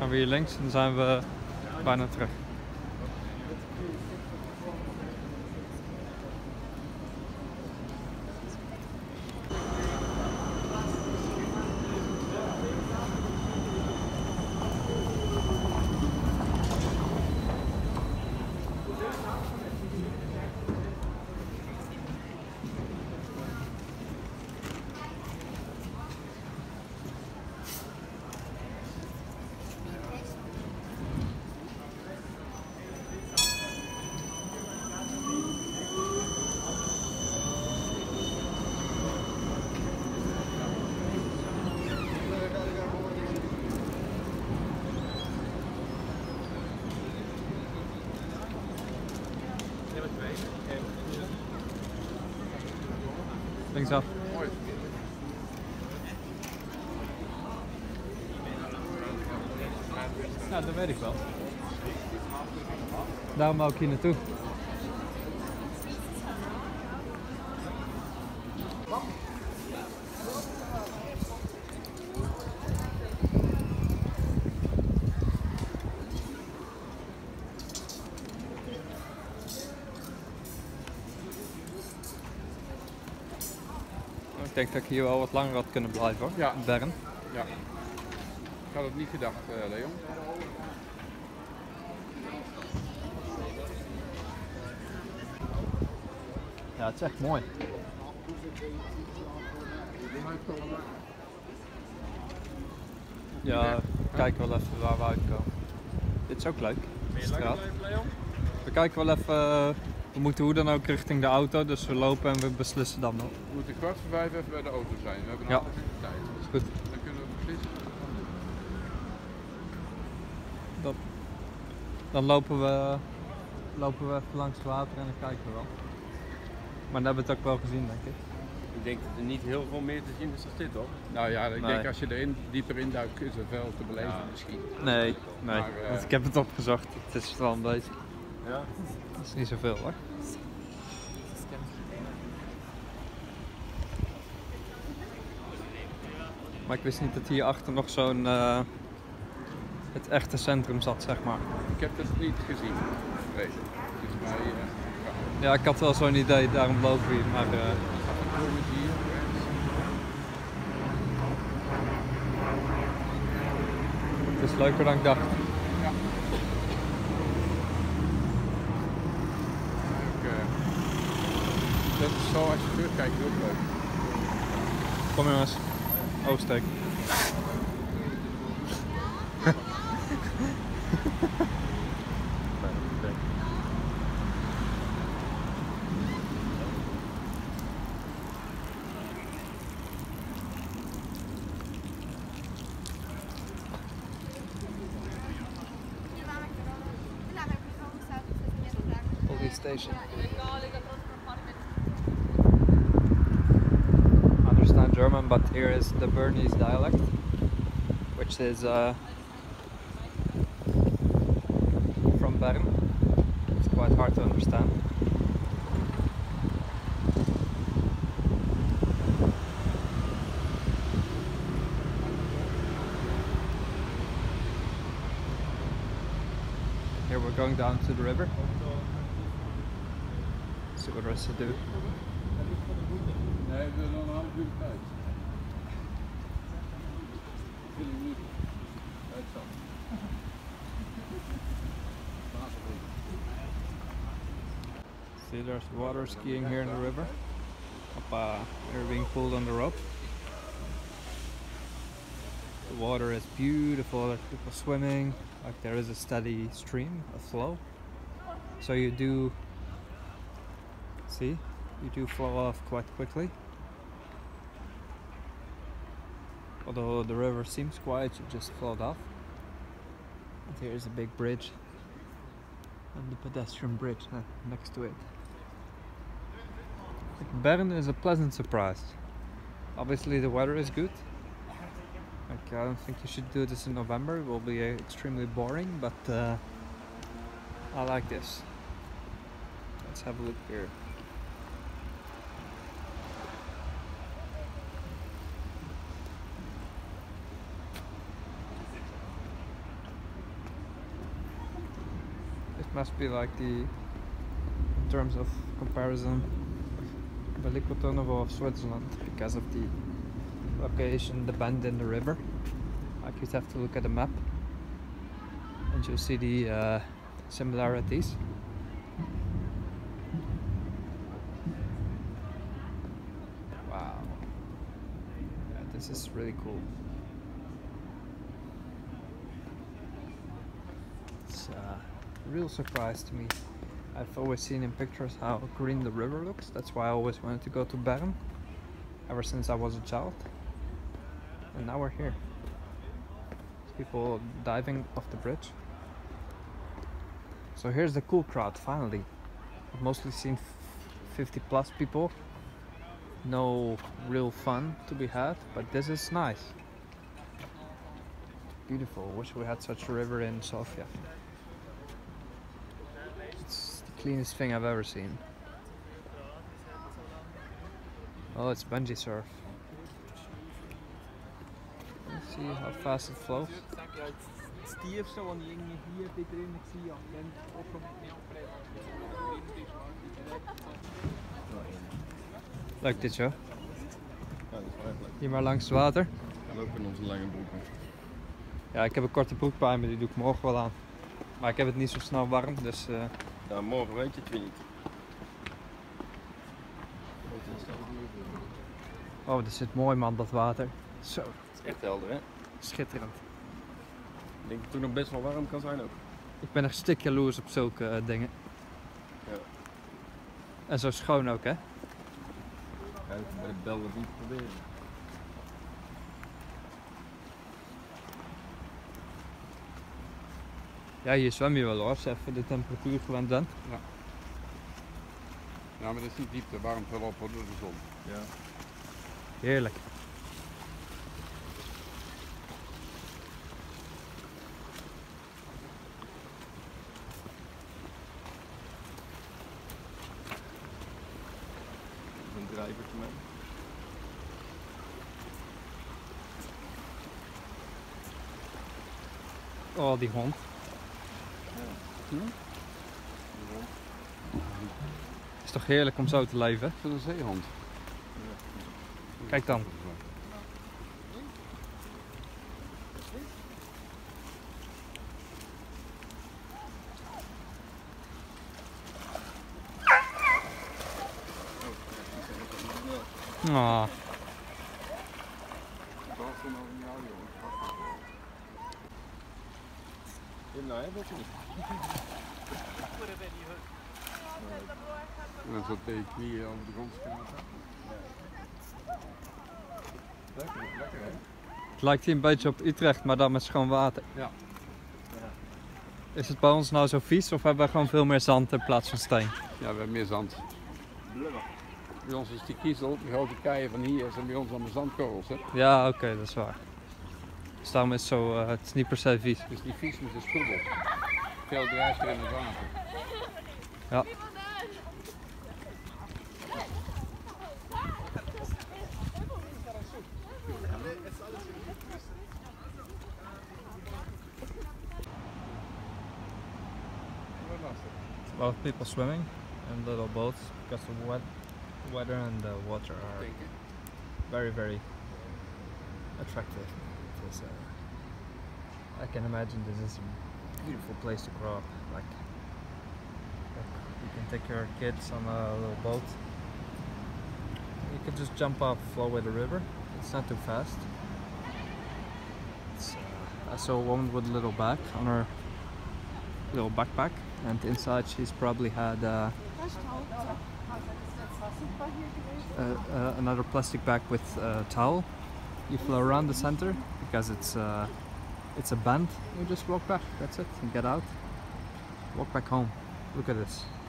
gaan we hier links en dan zijn we bijna terug. Linksaf. Ja, dat weet ik wel. Daarom wou ik hier naartoe. Ik denk dat ik hier wel wat langer had kunnen blijven hoor. Ja. Bern. Ja. Ik had het niet gedacht, Leon. Ja, het is echt mooi. Ja, kijk wel even waar we uitkomen. Dit is ook leuk. Straat. We kijken wel even, we moeten hoe dan ook richting de auto, dus we lopen en we beslissen dan wel. We moeten 4:15 even bij de auto zijn. We hebben een Ja. half uur tijd. Is goed. Dan kunnen we beslissen. Dan lopen we even langs het water en dan kijken we wel. Maar dan hebben we het ook wel gezien, denk ik. Ik denk dat er niet heel veel meer te zien is dan dit, hoor. Nou ja, ik Nee. denk als je er dieper induikt is er veel te beleven misschien. Nee, Maar, want ik heb het opgezocht. Het is wel een beetje. Ja. Het is niet zoveel hoor. Maar ik wist niet dat hierachter nog zo'n het echte centrum zat, zeg maar. Ik heb het niet gezien. Weet ik. Dus mij, Ja, ik had wel zo'n idee, daarom lopen we hier. Maar komen ze hier. het is leuker dan ik dacht. Ja. Dat is zo als je terugkijkt ook leuk. Kom jongens, oversteek. Police station. I understand German, but here is the Bernese dialect, which is from Bern. It's quite hard to understand. Here we're going down to the river. See what the rest of do. Nee, we hebben nog een half uur tijd. 20 minuten. Uitzag. See, there's water skiing here in the river. They're being pulled on the rope. The water is beautiful, there's people swimming, like there is a steady stream, a flow. So you do, see, you do flow off quite quickly. Although the river seems quiet, you just flowed off. And here's a big bridge and the pedestrian bridge next to it. Bern is a pleasant surprise. Obviously the weather is good. Like, I don't think you should do this in November, it will be extremely boring, but I like this. Let's have a look here. Must be like the, in terms of comparison, Velikotanovo of Switzerland, because of the location, the bend in the river. Like you'd have to look at the map and you'll see the similarities. Wow, yeah, this is really cool. It's a real surprise to me. I've always seen in pictures how green the river looks. That's why I always wanted to go to Bern ever since I was a child. And now we're here. People diving off the bridge. So here's the cool crowd, finally. I've mostly seen 50 plus people. No real fun to be had, but this is nice. Beautiful. Wish we had such a river in Sofia. It's the cleanest thing I've ever seen. Oh, it's bungee surf. Let's see how fast it flows. Das tiefste, das ich irgendwie hier drin war, am Ende auch schon mit mir Leuk dit, joh. Ja, dat is wel echt leuk. Hier maar langs het water. En ook in onze lange broeken. Ja, ik heb een korte broek bij me, die doe ik morgen wel aan. Maar ik heb het niet zo snel warm, dus... Ja, morgen weet je het weer niet. Oh, dat zit mooi man, dat water. Zo, Het is echt helder, hè? schitterend. Ik denk dat het toen nog best wel warm kan zijn ook. Ik ben echt stik jaloers op zulke dingen. Ja. En zo schoon ook, hè? Kijk, bij de bel het niet proberen. Ja, hier zwem je wel hoor, als je even de temperatuur gewend bent. Ja, maar dat is niet diepte, warmt wel op hoor, door de zon. Ja. Heerlijk. Een drijvertje mee. Oh, die hond. Het is toch heerlijk om zo te leven? Is dat een zeehond? Kijk dan. Ah. Nou, dat niet. En dan zo tegen je knieën over de grond schaten. Lekker, lekker hè? Het lijkt hier een beetje op Utrecht, maar dan met schoon water. Ja. Is het bij ons nou zo vies of hebben we gewoon veel meer zand in plaats van steen? Ja, we hebben meer zand. Bij ons is die kiezel, die grote keien van hier, zijn bij ons allemaal zandkorrels. Hè? Ja, oké, dat is waar. Dus daarom is het zo, het is niet per se vies. Het is niet vies, maar het is schubbel. Veel drijft er in het water. Ja. A lot of people swimming in little boats because the weather and the water are very, very attractive. It is, I can imagine this is a beautiful place to grow up. Like you can take your kids on a little boat. You can just jump off, flow with the river. It's not too fast. It's, I saw a woman with a little bag on her little backpack, and inside she's probably had another plastic bag with a towel. You flow around the center because it's a bend. You just walk back. That's it. You get out. Walk back home. Look at this.